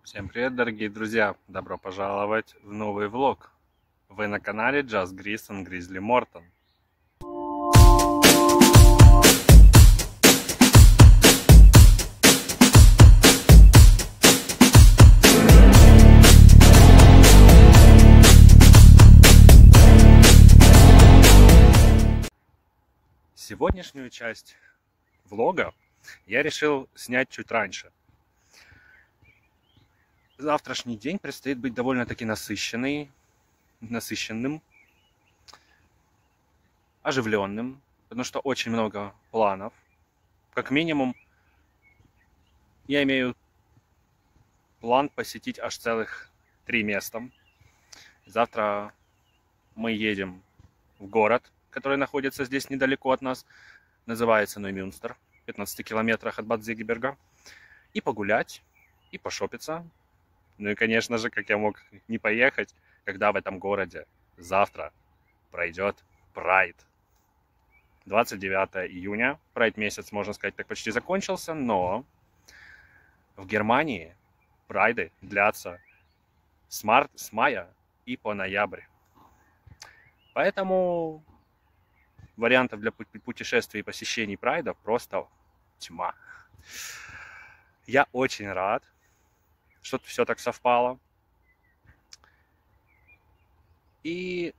Всем привет, дорогие друзья! Добро пожаловать в новый влог. Вы на канале Just Grizz and Grizzly Morton. Сегодняшнюю часть влога я решил снять чуть раньше. Завтрашний день предстоит быть довольно-таки насыщенным, оживленным, потому что очень много планов. Как минимум, я имею план посетить аж целых 3 места. Завтра мы едем в город, который находится здесь недалеко от нас, называется Ноймюнстер, в 15 километрах от Бад Зигеберга, и погулять, и пошопиться. Ну и, конечно же, как я мог не поехать, когда в этом городе завтра пройдет Прайд. 29 июня, Прайд месяц, можно сказать, так почти закончился, но в Германии Прайды длятся с мая и по ноябрь. Поэтому вариантов для путешествий и посещений Прайда просто тьма. Я очень рад, что все так совпало. И,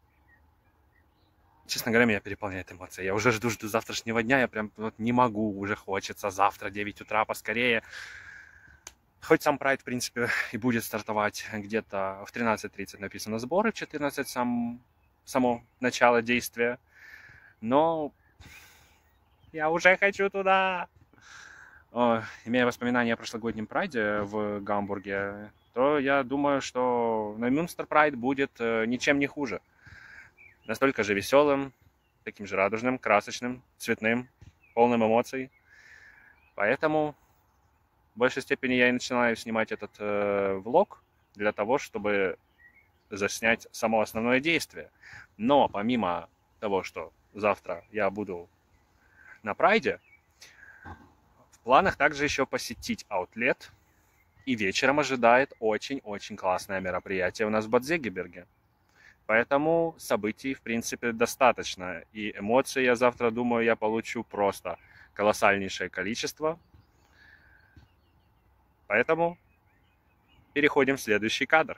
честно говоря, меня переполняет эмоция. Я уже жду завтрашнего дня, я прям вот не могу, уже хочется завтра, 9 утра, поскорее. Хоть сам Прайд, в принципе, и будет стартовать где-то в 13:30 написано сборы, в 14 само начало действия. Но я уже хочу туда. Имея воспоминания о прошлогоднем Прайде в Гамбурге, то я думаю, что Ноймюнстер Прайд будет ничем не хуже. Настолько же веселым, таким же радужным, красочным, цветным, полным эмоций. Поэтому в большей степени я и начинаю снимать этот влог для того, чтобы заснять само основное действие. Но помимо того, что завтра я буду на Прайде, в планах также еще посетить аутлет, и вечером ожидает очень-очень классное мероприятие у нас в Бад Зигеберге. Поэтому событий, в принципе, достаточно, и эмоций я завтра, думаю, я получу просто колоссальнейшее количество. Поэтому переходим в следующий кадр.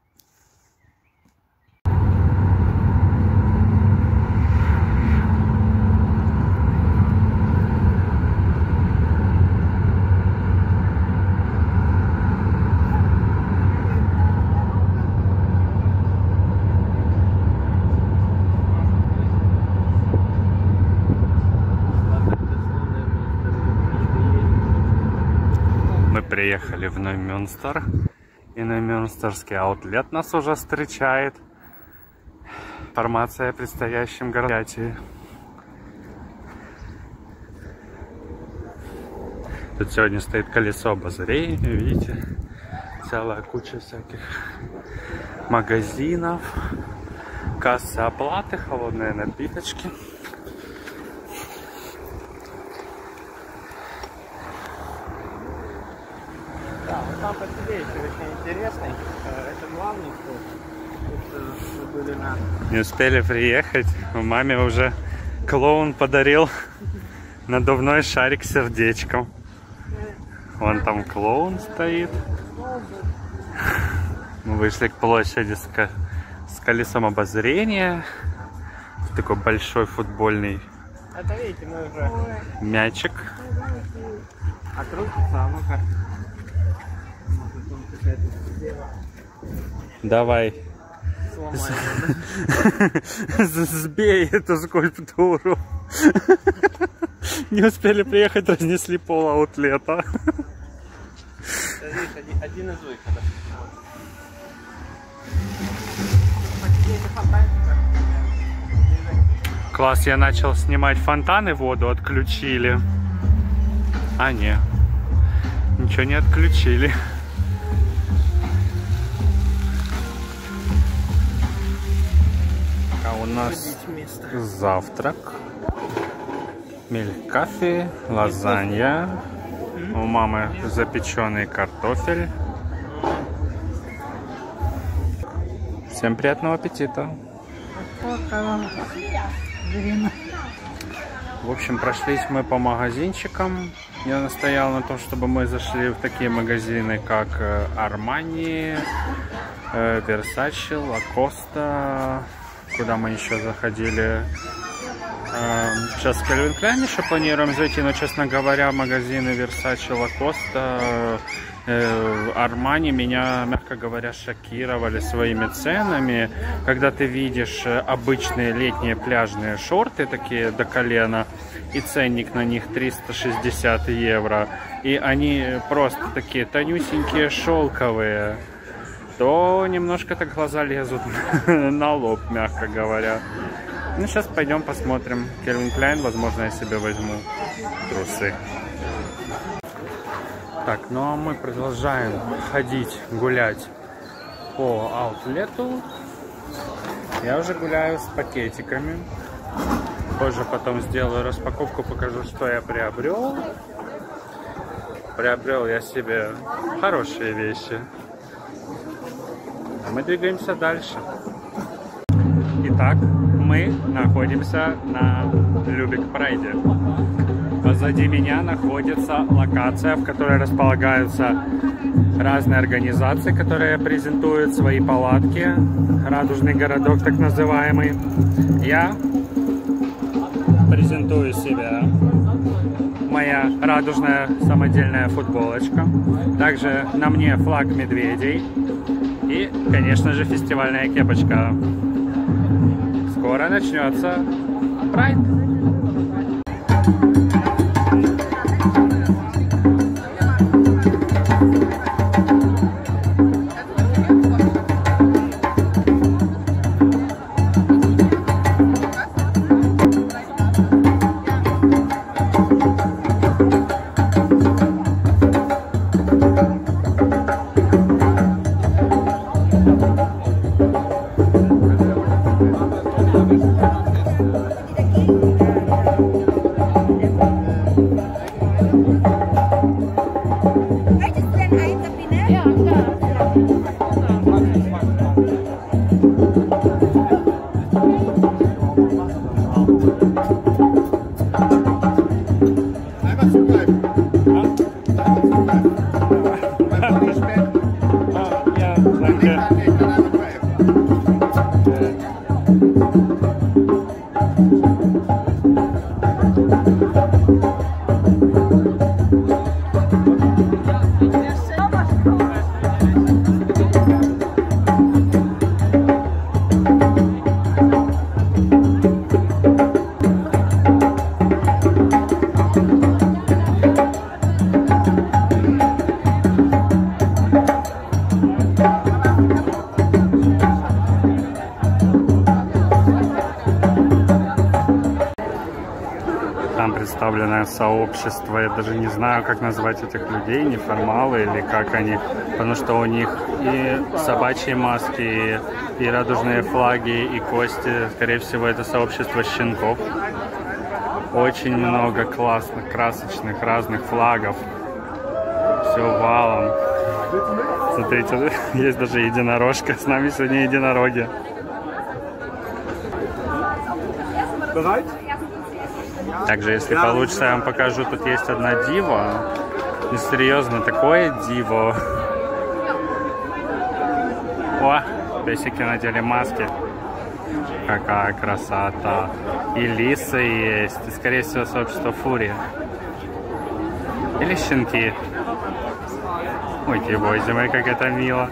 Приехали в Ноймюнстер, и Ноймюнстерский аутлет нас уже встречает. Информация о предстоящем мероприятии. Тут сегодня стоит колесо обозрения, видите, целая куча всяких магазинов, кассы оплаты, холодные напиточки. Там по себе еще очень интересный. Это главный вход. Не успели приехать. Маме уже клоун подарил надувной шарик с сердечком. Вон там клоун стоит. Мы вышли к площади с колесом обозрения. Такой большой футбольный Это, видите, мы уже мячик. открутится, а ну-ка. Давай. Сбей эту скульптуру. Не успели приехать, разнесли пол аутлета. Видишь, один из выходов. Класс, я начал снимать фонтаны, воду отключили. А не, ничего не отключили. А у нас завтрак, мелькафе, лазанья, у мамы запеченный картофель, Всем приятного аппетита. В общем, прошлись мы по магазинчикам. Я настоял на том, чтобы мы зашли в такие магазины, как Armani, Versace, Lacoste. Куда мы еще заходили? Сейчас в Calvin Klein еще планируем зайти, но, честно говоря, магазины Versace, Lacoste, Armani меня, мягко говоря, шокировали своими ценами. Когда ты видишь обычные летние пляжные шорты, такие до колена, и ценник на них 360 евро, и они просто такие тонюсенькие, шелковые, то немножко так глаза лезут на лоб, мягко говоря. Ну, сейчас пойдем посмотрим. Calvin Klein, возможно, я себе возьму трусы. Так, ну а мы продолжаем ходить, гулять по аутлету. Я уже гуляю с пакетиками. Позже потом сделаю распаковку, покажу, что я приобрел. Приобрел я себе хорошие вещи. А мы двигаемся дальше. Итак, мы находимся на Любек-Прайде. Позади меня находится локация, в которой располагаются разные организации, которые презентуют свои палатки. Радужный городок, так называемый. Я презентую себя. Моя радужная самодельная футболочка. Также на мне флаг медведей. И, конечно же, фестивальная кепочка. Скоро начнется Прайд. Представленное сообщество, я даже не знаю, как назвать этих людей, неформалы или как они, потому что у них и собачьи маски, и радужные флаги, и кости, скорее всего, это сообщество щенков. Очень много классных, красочных, разных флагов, все валом. Смотрите, есть даже единорожка, с нами сегодня единороги. Также, если получится, я вам покажу, тут есть одна дива. И серьезно, такое диво. О, песики надели маски. Какая красота. И лисы есть. И, скорее всего, сообщество фурии. Или щенки. Ой, боже мой, как это мило.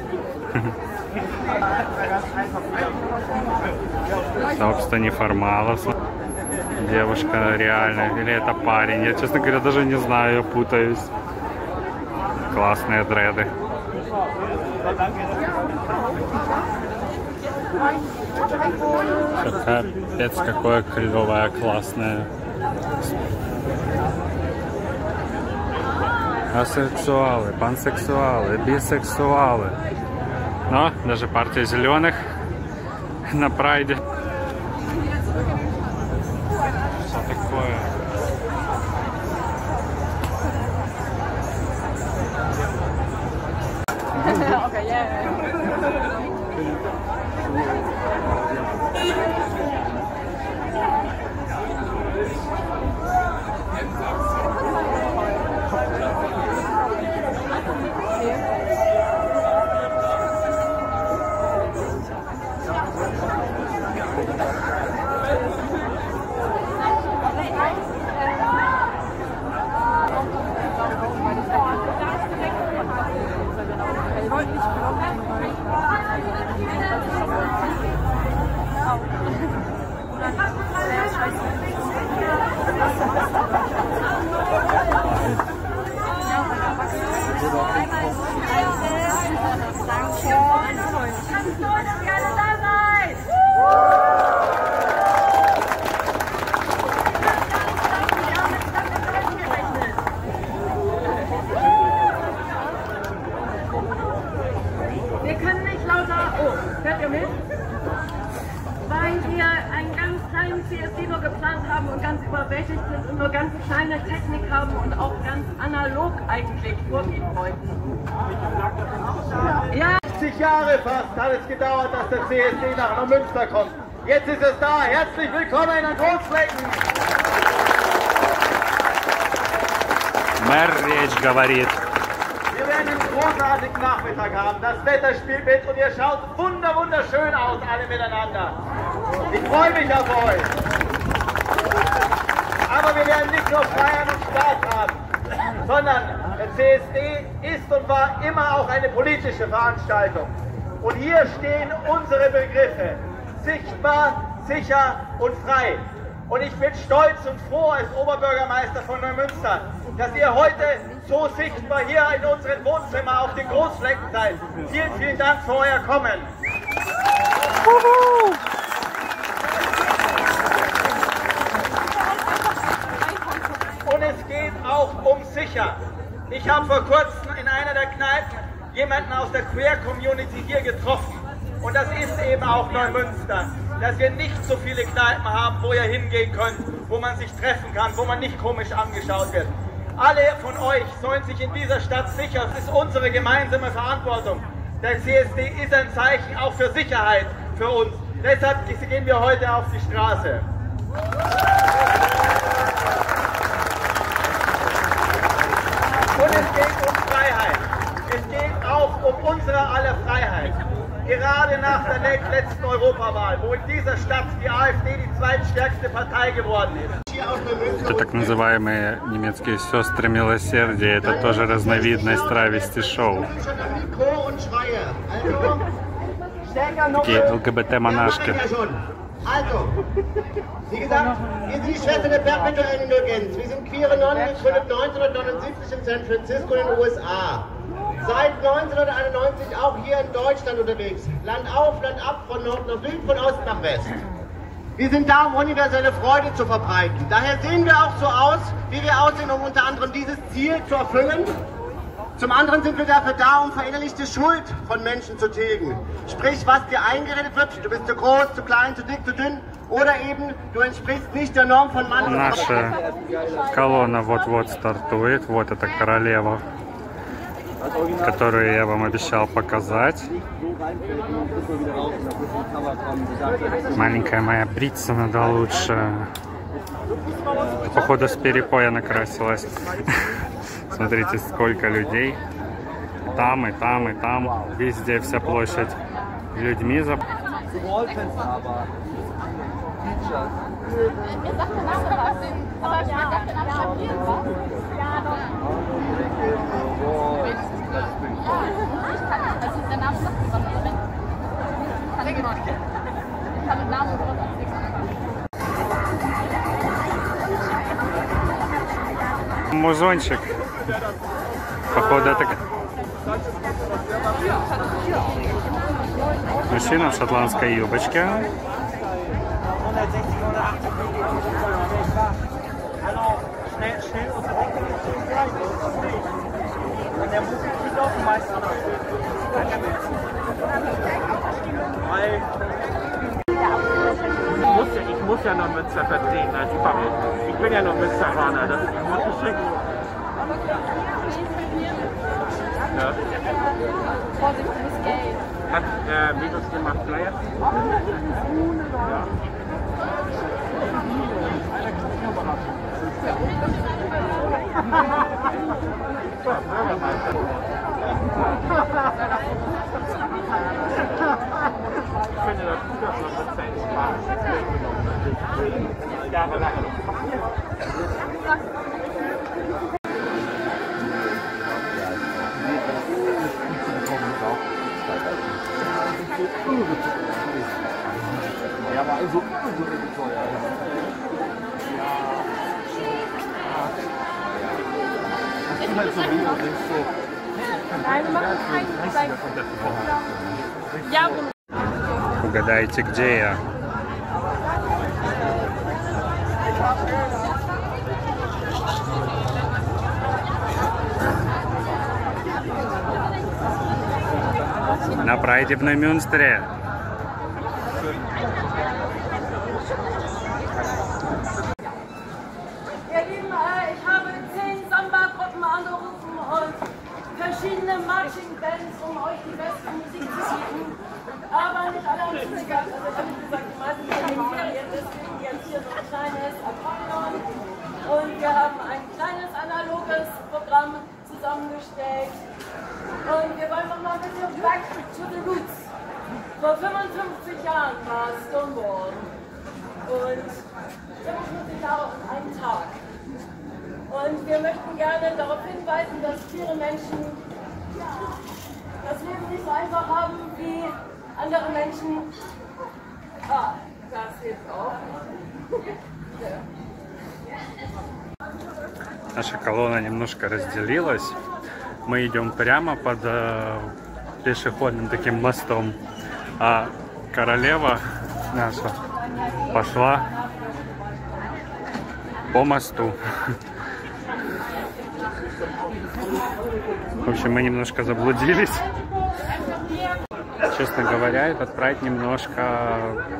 Сообщество неформалов. Девушка реально, или это парень, я, честно говоря, даже не знаю, я путаюсь. Классные дреды. Капец, какое клевое, классное. Асексуалы, пансексуалы, бисексуалы. Но даже партия зеленых на прайде. Что такое? Okay, yeah. Wir können nicht lauter, oh, hört ihr mit? Weil wir einen ganz kleinen CSD nur geplant haben und ganz überwältigt sind und nur ganz kleine Technik haben und auch ganz analog eigentlich vorgehen wollten. Ja. 60 Jahre fast hat es gedauert, dass der CSD nach Neumünster kommt. Jetzt ist es da. Herzlich willkommen an Großflecken. Мэр речь говорит. Wir werden einen großartigen Nachmittag haben. Das Wetter spielt mit und ihr schaut wunderschön aus, alle miteinander. Ich freue mich auf euch. Aber wir werden nicht nur Feiern und Spaß haben, sondern der CSD ist und war immer auch eine politische Veranstaltung. Und hier stehen unsere Begriffe: sichtbar, sicher und frei. Und ich bin stolz und froh als Oberbürgermeister von Neumünster, dass ihr heute so sichtbar hier in unserem Wohnzimmer auf den Großflecken seid. Vielen, vielen Dank für euer Kommen. Und es geht auch um sicher. Ich habe vor kurzem in einer der Kneipen jemanden aus der Queer-Community hier getroffen. Und das ist eben auch Neumünster, dass wir nicht so viele Kneipen haben, wo ihr hingehen könnt, wo man sich treffen kann, wo man nicht komisch angeschaut wird. Alle von euch sollen sich in dieser Stadt sichern. Es ist unsere gemeinsame Verantwortung. Der CSD ist ein Zeichen auch für Sicherheit für uns. Deshalb gehen wir heute auf die Straße. Und es geht um Freiheit. Es geht auch um unsere aller Freiheit. Gerade nach der letzten Europawahl, wo in dieser Stadt die AfD die zweitstärkste Partei geworden ist. Это так называемые немецкие сестры милосердия, это тоже разновидность травести-шоу. Такие ЛГБТ-монашки. Also, wie gesagt, wir sind die Schwestern der perpetuellen Indulgenz. Wir sind queere Nonnen, gegründet 1979 in San Francisco in den USA. Seit 1991 auch hier in Deutschland unterwegs. Land auf, Land ab, von Nord nach Süd, von Ost nach West. Wir sind da, um universelle Freude zu verbreiten. Daher sehen wir auch so aus, wie wir aussehen, um unter anderem dieses Ziel zu erfüllen. Zum anderen sind wir dafür da, um verinnerlichte Schuld von Menschen zu tilgen. Sprich, was dir eingeredet wird, du bist zu groß, zu klein, zu dick, zu dünn, oder eben, du entsprichst nicht der Norm von Mann und Frau. Наша колонна вот-вот стартует. Вот эта королева, которую я вам обещал показать. Маленькая моя бриться надо лучше. Походу с перепоя накрасилась. Смотрите, сколько людей. Там и там и там. Везде вся площадь людьми. Музончик. Походу это мужчина в шотландской юбочке. Ich muss ja Neumünster vertreten als Pfarrer. Ich bin ja Neumünsteraner, das ist gut geschickt. Ja. Vorsicht, du bist gay. Hat Venus gemacht Flyer? Ja. Ich finde das gut, dass man das Zeit spart. Jahrelang. Ja, aber also teuer. Das ist halt so wie und denkst so. Nein, wir machen keinen. Ja, Угадайте, где я? На прайде в Neumünster. Ihr Lieben, ich habe 10 Samba-Gruppen angerufen und verschiedene Marching-Bands, um euch die beste Musik zu bieten. Aber nicht alle haben zugegangen. Also ich habe gesagt, die meisten sind in den Ferien, deswegen jetzt hier so ein kleines Akkordeon. Und wir haben ein kleines analoges Programm zusammengestellt. Und wir wollen noch mal ein bisschen back to the roots. Vor 55 Jahren war Stonewall. Und 55 Jahre und einen Tag. Und wir möchten gerne darauf hinweisen, dass queere Menschen das Leben nicht so einfach haben wie andere Menschen. Ah, das hilft auch. Наша колонна немножко разделилась. Мы идем прямо под пешеходным таким мостом, а королева наша пошла по мосту. В общем, мы немножко заблудились. Честно говоря, этот прайд немножко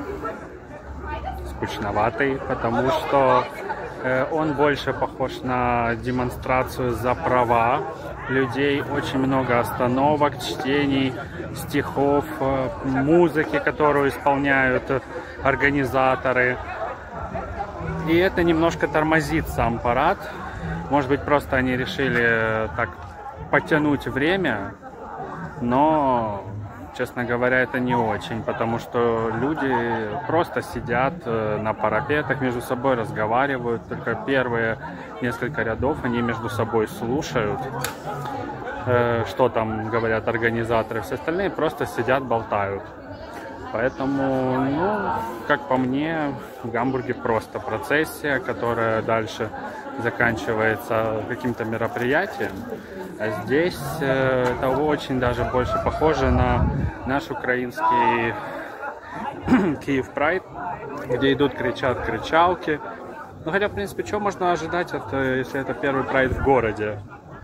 скучноватый, потому что он больше похож на демонстрацию за права людей. Очень много остановок, чтений, стихов, музыки, которую исполняют организаторы. И это немножко тормозит сам парад. Может быть, просто они решили так потянуть время, но, честно говоря, это не очень, потому что люди просто сидят на парапетах, между собой разговаривают. Только первые несколько рядов они между собой слушают, что там говорят организаторы. Все остальные просто сидят, болтают. Поэтому, ну, как по мне, в Гамбурге просто процессия, которая дальше заканчивается каким-то мероприятием. А здесь это очень даже больше похоже на наш украинский Киев Прайд, где идут, кричат кричалки. Ну, хотя, в принципе, что можно ожидать, если это первый прайд в городе?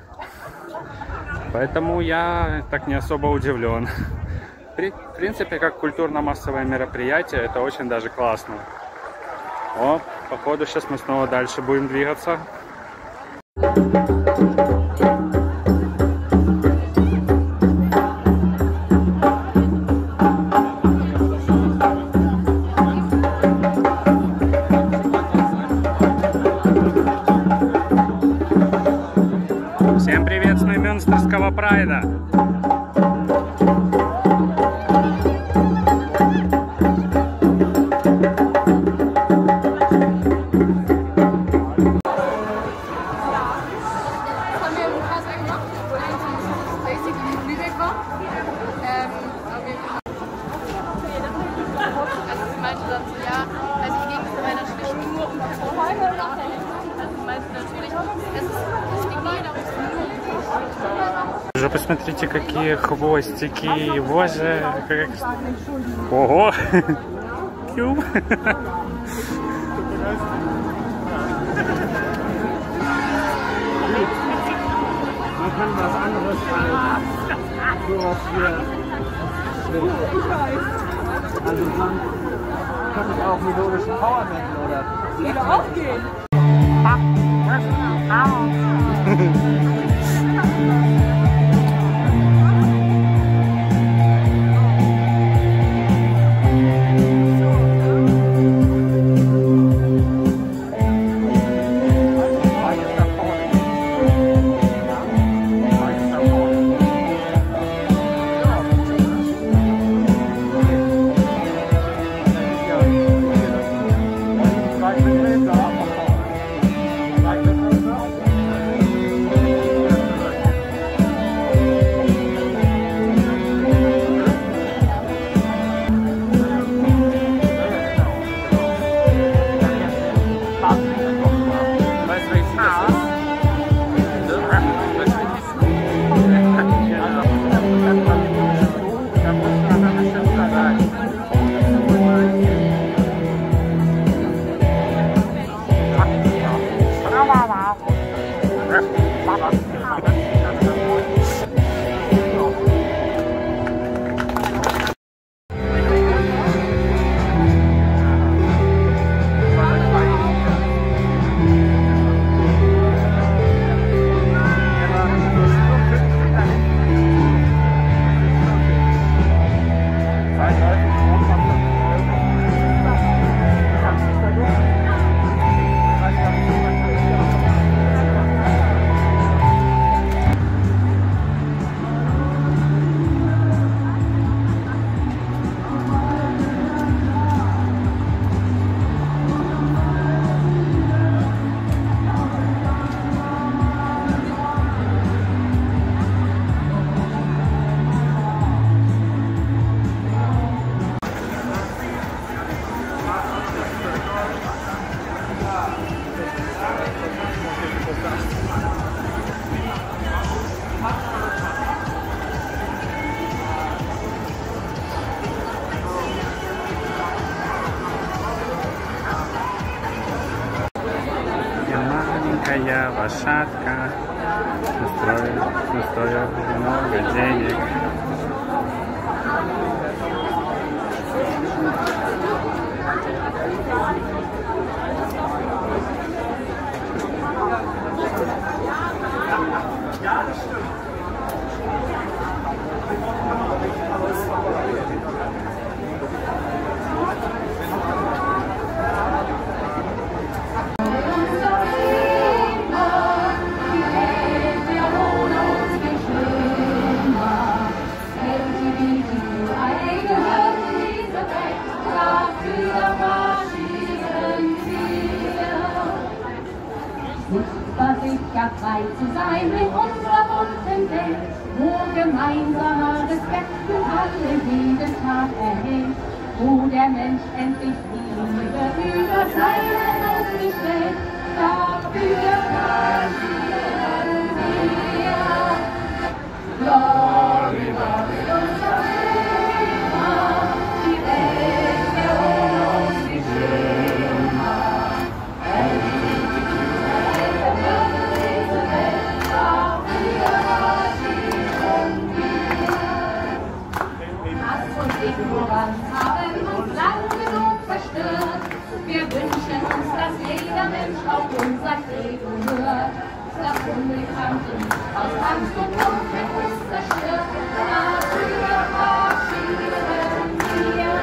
Поэтому я так не особо удивлен. В принципе, как культурно-массовое мероприятие, это очень даже классно. О, походу, сейчас мы снова дальше будем двигаться. Всем привет с Neumünsterского прайда! Уже посмотрите, какие хвостики, боже, как... Ого! Кюб! Also kann ich auch melodischen Power nennen, oder? Würde auch gehen. моя лошадка, стоит много денег. Sicher frei zu sein in unserer bunten Welt, wo gemeinsamer Respekt für alle jeden Tag erhält, wo der Mensch endlich Liebe über seine aufgestellt, dafür passieren wir. Glory, glory, unser Thema, die Welt der uns wie schön war. Ignoranz haben uns lang genug verstört. Wir wünschen uns, dass jeder Mensch auf unser Credo hört. Das Unbekannte aus Angst und Not mit uns zerstört. Dafür marschieren wir.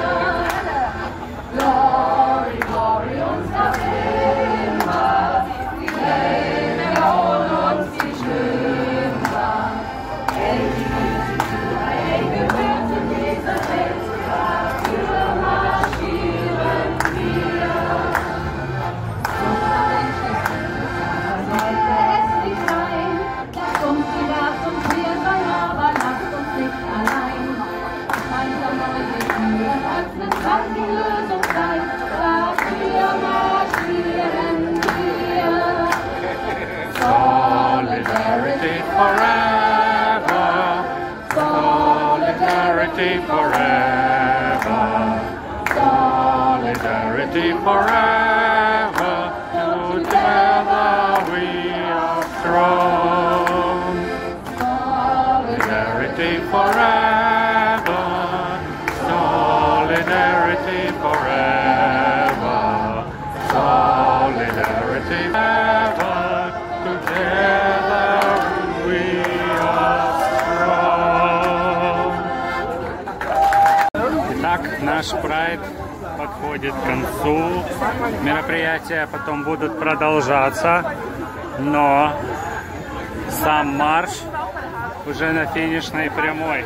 Glory, glory, unser Thema. Die Welt, der ohne uns wie schön war. Solidarity forever, solidarity forever, solidarity forever, together we are strong. Solidarity forever, solidarity forever, solidarity forever, together we are strong. Итак, наш прайд подходит к концу. Мероприятия потом будут продолжаться, но сам марш уже на финишной прямой.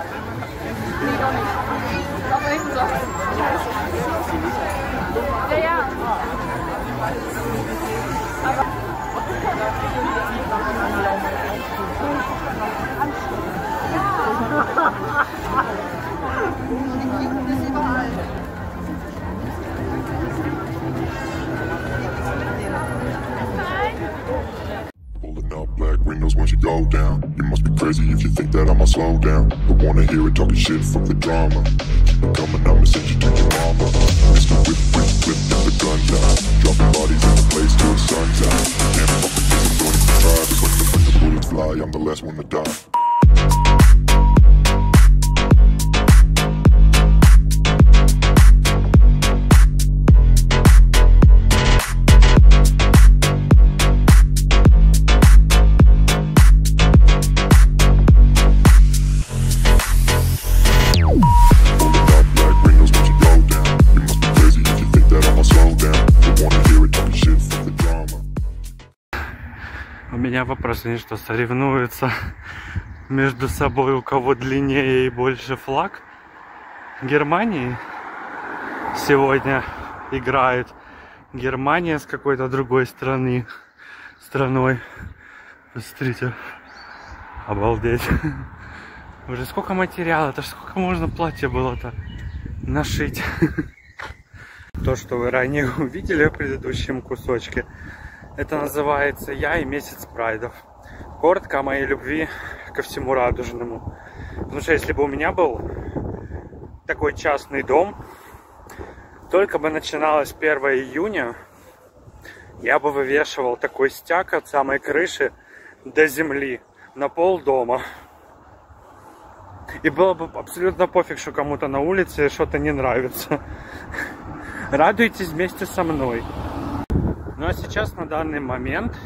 Pulling up black windows once you go down. You must be crazy if you think that I'ma slow down. Don't wanna hear it talking shit from the drama. Keep it coming, I'ma send you to your mama. Mr. Whip, whip, whip, get the guns out. Dropping bodies in the place till the sun's out. Can't fuck with this, I'm going to try. Because when the bullets fly, I'm the last one to die. У меня вопрос, они что, соревнуются между собой, у кого длиннее и больше флаг? Германии сегодня играет. Германия с какой-то другой страной. Посмотрите. Обалдеть. Уже сколько материала, это сколько можно платья было-то нашить. То, что вы ранее увидели в предыдущем кусочке, это называется «Я и месяц прайдов». Коротко о моей любви ко всему радужному. Потому что если бы у меня был такой частный дом, только бы начиналось 1 июня, я бы вывешивал такой стяг от самой крыши до земли на пол дома. И было бы абсолютно пофиг, что кому-то на улице что-то не нравится. Радуйтесь вместе со мной. Ну а сейчас, на данный момент,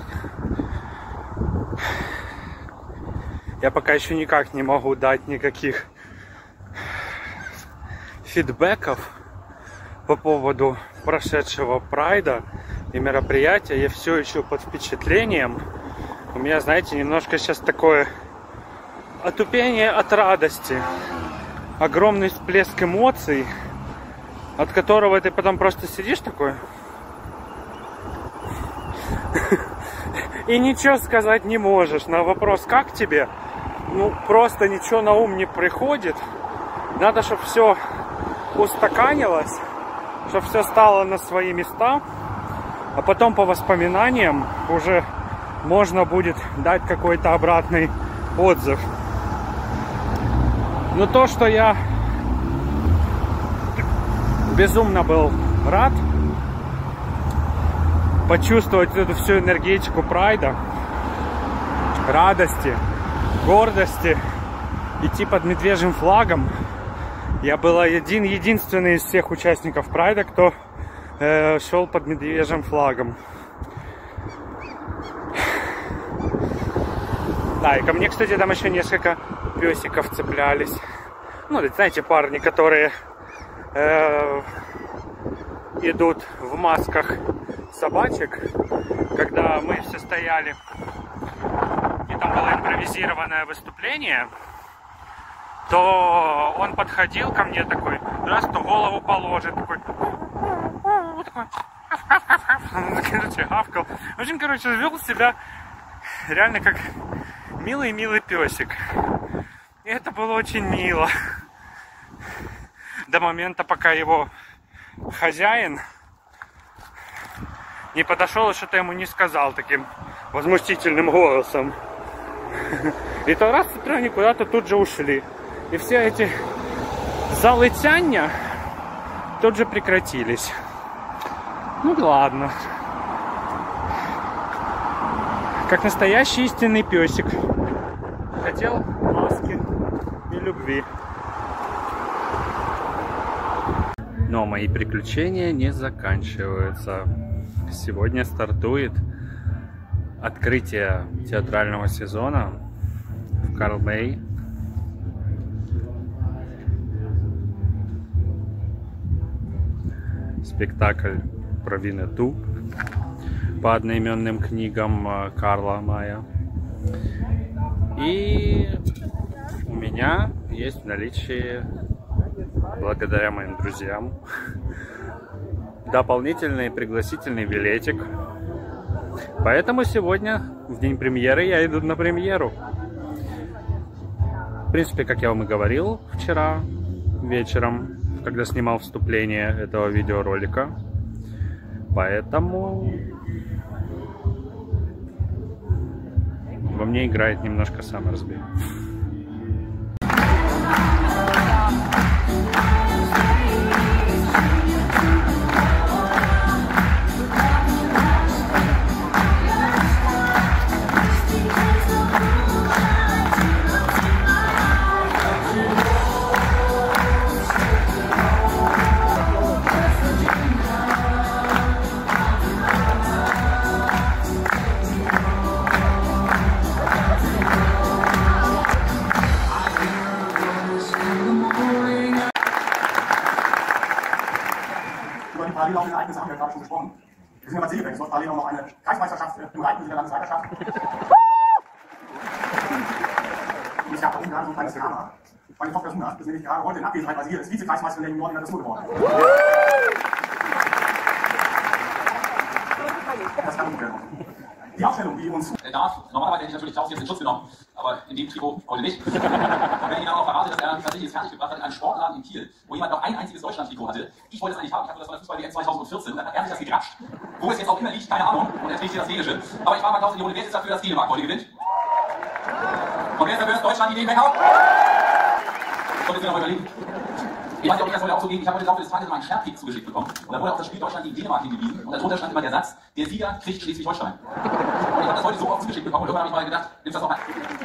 я пока еще никак не могу дать никаких фидбэков по поводу прошедшего прайда и мероприятия. Я все еще под впечатлением. У меня, знаете, немножко сейчас такое отупение от радости. Огромный всплеск эмоций, от которого ты потом просто сидишь такой и ничего сказать не можешь. На вопрос, как тебе? Ну, просто ничего на ум не приходит. Надо, чтобы все устаканилось, чтобы все стало на свои места, а потом по воспоминаниям уже можно будет дать какой-то обратный отзыв. Но то, что я безумно был рад почувствовать эту всю энергетику прайда, радости, гордости, идти под медвежьим флагом. Я был единственный из всех участников прайда, кто шел под медвежьим флагом. Да, и ко мне, кстати, там еще несколько песиков цеплялись. Ну, знаете, парни, которые идут в масках собачек. Когда мы все стояли, и там было импровизированное выступление, то он подходил ко мне такой, раз, то голову положит, такой, короче, гавкал. В общем, короче, вел себя реально как милый-милый песик. И это было очень мило. До момента, пока его хозяин не подошел и что-то ему не сказал таким возмутительным голосом. И то раз, и они куда-то тут же ушли. И все эти залытяння тут же прекратились. Ну ладно. Как настоящий истинный песик. Хотел ласки и любви. Но мои приключения не заканчиваются. Сегодня стартует открытие театрального сезона в Карл-Мэй. Спектакль про Винету по одноименным книгам Карла Мая. И у меня есть в наличии, благодаря моим друзьям, дополнительный пригласительный билетик. Поэтому сегодня, в день премьеры, я иду на премьеру. В принципе, как я вам и говорил вчера вечером, когда снимал вступление этого видеоролика. Поэтому во мне играет немножко Саммерсби. Parallel laufende Ereignisse haben wir gerade schon gesprochen. Wir sind ja mal Siegerbank, es läuft parallel auch noch eine Kreismeisterschaft im Reiten in der Landesleiterschaft. Und es gab auch gerade so ein kleines Drama. Meine Tochter Suna ist nämlich gerade heute in Abwesenheit, weil sie hier ist Vizekreismeisterin der Junioren in der Dressur geworden. Das kann gut werden. Die Aufstellung, die uns... Normalerweise hätte ich natürlich Klaus jetzt in Schutz genommen, aber in dem Trikot heute nicht. Und wenn ich Ihnen auch verrate, dass er tatsächlich es fertig gebracht hat in einem Sportladen in Kiel, wo jemand noch ein einziges Deutschland-Trikot hatte. Ich wollte es eigentlich haben, ich hatte das von der Fußball-WM 2014, dann hat er sich das gegratscht. Wo es jetzt auch immer liegt, keine Ahnung, und er trägt hier das Dänische. Aber ich frage mal Klaus in die Runde, wer ist dafür, dass Dänemark heute gewinnt? Und wer ist dafür, dass Deutschland die Ideen weghaut? Und jetzt wir noch überlegen. Ich weiß nicht, ob das heute auch so ging. Ich habe heute im Laufe des Tages mal einen Scherpick zugeschickt bekommen. Und da wurde auf das Spiel Deutschland gegen Dänemark hingewiesen. Und darunter stand immer der Satz, der Sieger kriegt Schleswig-Holstein. Und ich habe das heute so oft zugeschickt bekommen. Und irgendwann habe ich mal gedacht, nimmst das doch mal.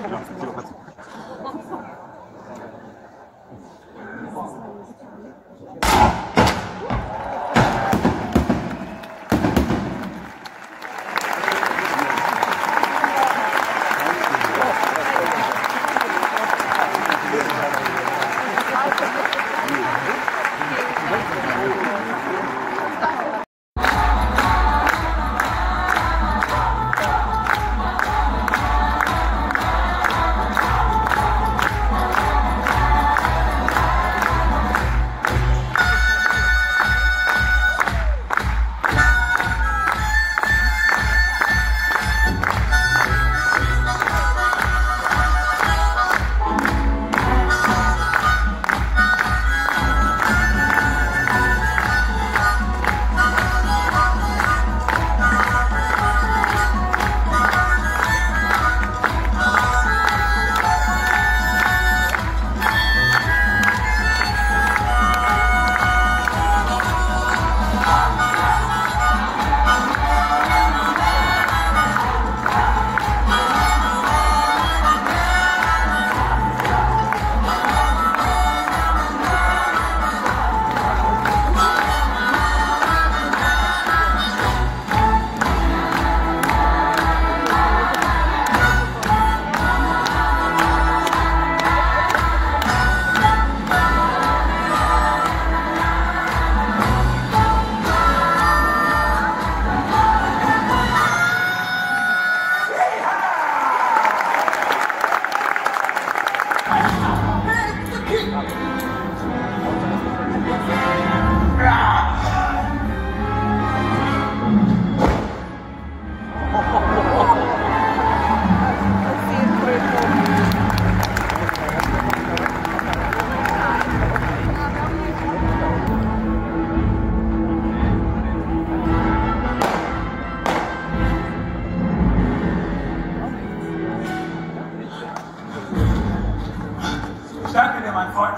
Danke dir, mein Freund.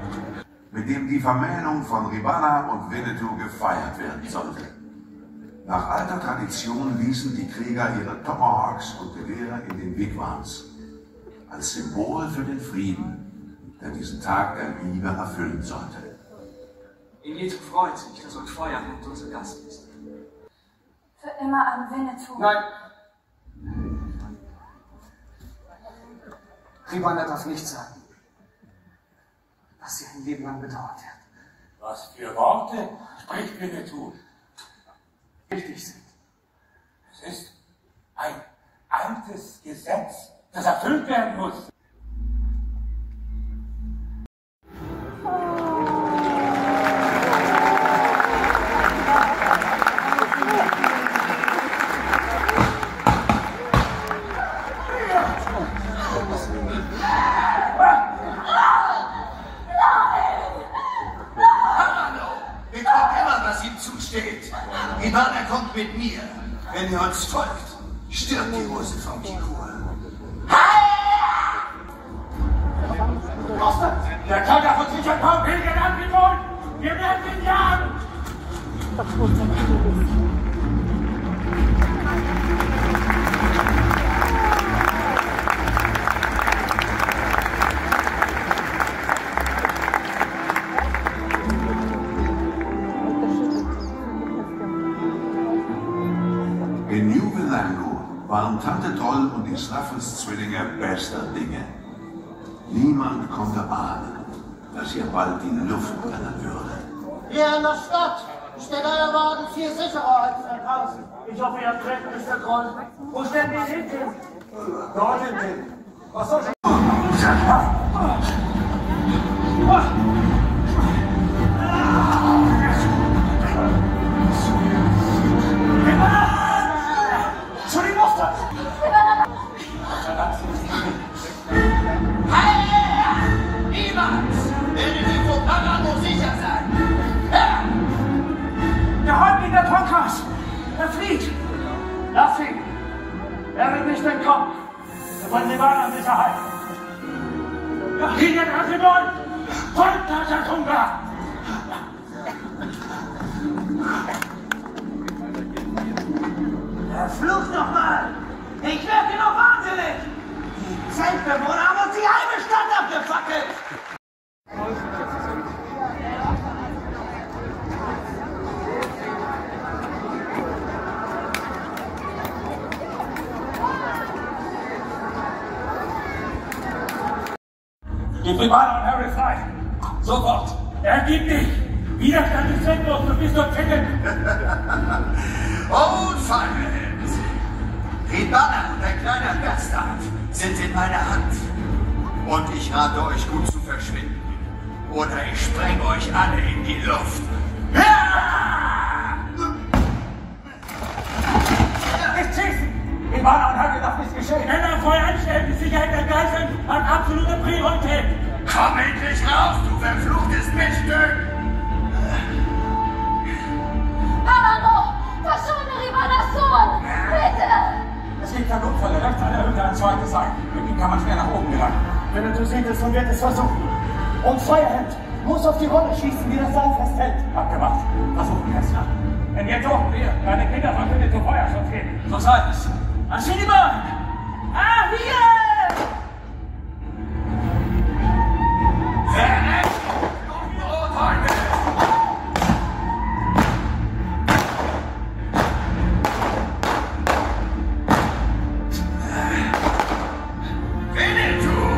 Mit dem die Vermählung von Ribana und Winnetou gefeiert werden sollte. Nach alter Tradition ließen die Krieger ihre Tomahawks und Gewehre in den Wigwams. Als Symbol für den Frieden, der diesen Tag der Liebe erfüllen sollte. Winnetou freut sich, dass euch Feuerwind unser Gast ist. Für immer an Winnetou. Nein. Ribana darf nicht sagen, dass sie ein Leben lang bedauert wird. Was für Worte spricht Winnetou? Wichtig sind. Es ist ein altes Gesetz, das erfüllt werden muss. Ribana kommt mit mir. Wenn ihr uns folgt, stirbt die Hose vom Kikur. Der Kaiser von sich ein paar Pilgern angeboten. Wir werden ihn jagen. In New Vilango waren Tante Toll und die Snaffles-Zwillinge bester Dinge. Niemand konnte ahnen, dass hier bald die Luft brennen würde. Hier in der Stadt steht euer Wagen 4 Sicherheitsverkauf. Ich hoffe, ihr habt recht, Mr. Troll. Wo stellen wir hin? Dort hinten. Was soll ich? Zu den Muster! Niemand werde die Propaganda sicher sein. Der Häuptling der Tonkas! Er flieht! Lass ihn! Er wird nicht entkommen! Wir wollen die Bahn an Sicherheit! Hier, Archibald! Folgt Tatantunga! Ribana und Harry frei. Sofort. Ergib dich. Widerstand ist zwecklos. Du bist dort ficken. Oh, Feierheld. Ribana und ein kleiner Bastard sind in meiner Hand. Und ich rate euch gut zu verschwinden. Oder ich spreng euch alle in die Luft. Nicht schießen! Ribana und Harry darf nichts geschehen. Schneller Feuer anstellen. Die Sicherheit der Geiseln hat absolute Priorität. Komm endlich raus, du verfluchtes Miststück! Arno! Verschone Ribanas Sohn! Bitte! Es gibt Verlustfälle rechts an der Hütte ein zweites Seil. Mit ihm kann man schwer nach oben gelangen. Wenn du sieht es und wird es versuchen. Und Feuerhand muss auf die Rolle schießen, die das Seil festhält. Abgemacht. Versuchen wir es. Wenn jetzt auch wir deine Kinder verbindet zum Feuerschutz gehen. So sei es. An Schienbein! Ah, hier! Verreckt! Rothäute! Winnetou!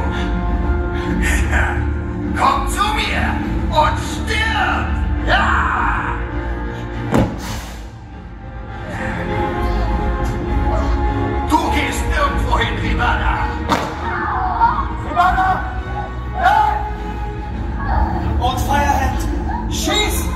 Komm zu mir und stirb! Ja! Du gehst nirgendwo hin, Ribana! Ribana! Nein! Und Feuerhand! Schieß!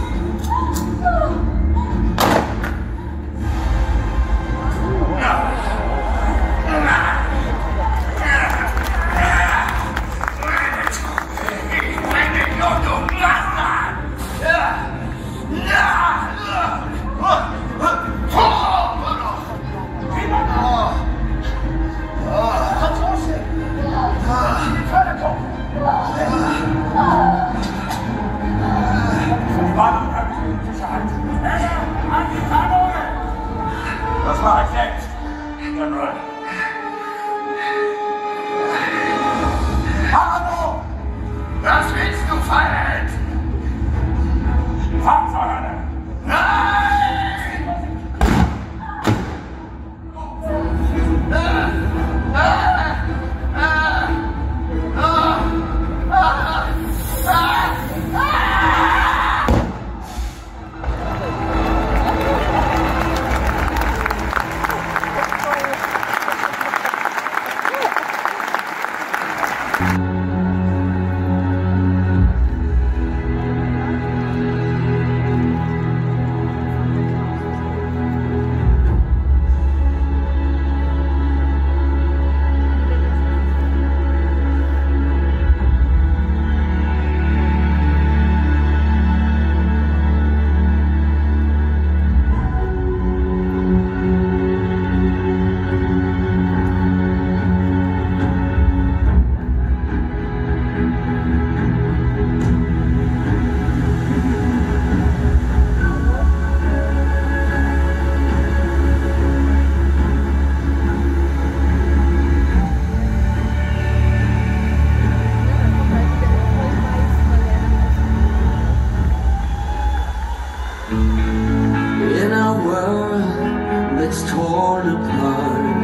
Das mache ich selbst. General. Arno! Was willst du, Feierheld? Fangfeuer! Nein! In a world that's torn apart,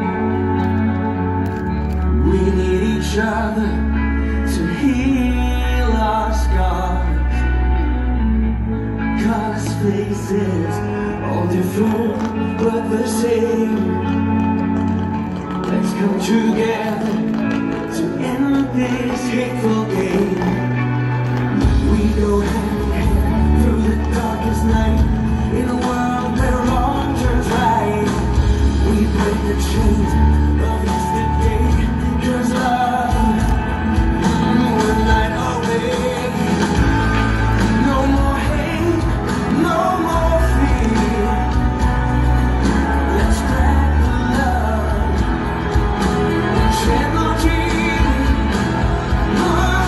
we need each other to heal our scars. 'Cause faces all different but the same. Let's come together to end this hateful game. We go hand in hand through the darkest night, in a world where wrong turns right. We break the chains of yesterday, 'cause love will light our way. No more hate, no more fear. Let's spread the love, shed no tears.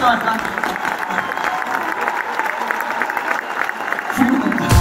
Leute.